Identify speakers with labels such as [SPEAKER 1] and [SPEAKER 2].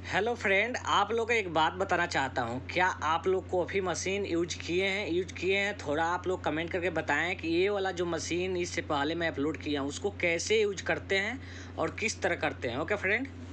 [SPEAKER 1] Hello friend, आप लोग को एक बात बताना चाहता हूँ। क्या आप लोग कॉफ़ी मशीन यूज किए हैं? थोड़ा आप लोग कमेंट करके बताएं कि ये वाला जो मशीन इससे पहले मैं अपलोड किया हूँ उसको कैसे यूज करते हैं और किस तरह करते हैं। Okay friend.